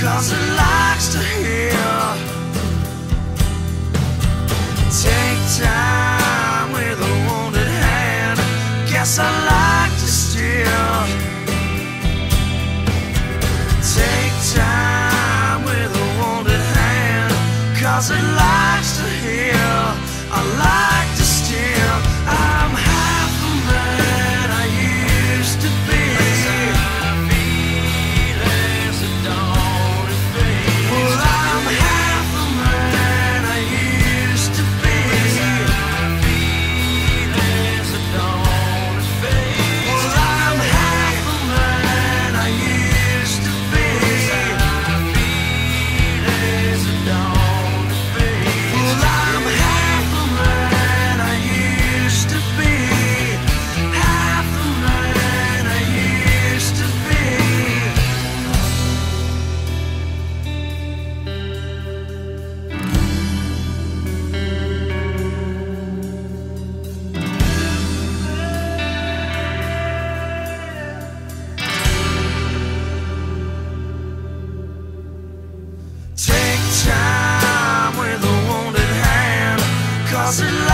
'cause it likes to heal. Take time with a wounded hand. Guess I like to steal. Take time with a wounded hand, 'cause it likes to heal. I like to steal. I'm half the man I used to be. Well, I'm half the man I used to be. Well, I'm half the man I used to be. Well, I'm half the man I used to be. Half the man I used to be. Take time with a wounded hand, 'cause it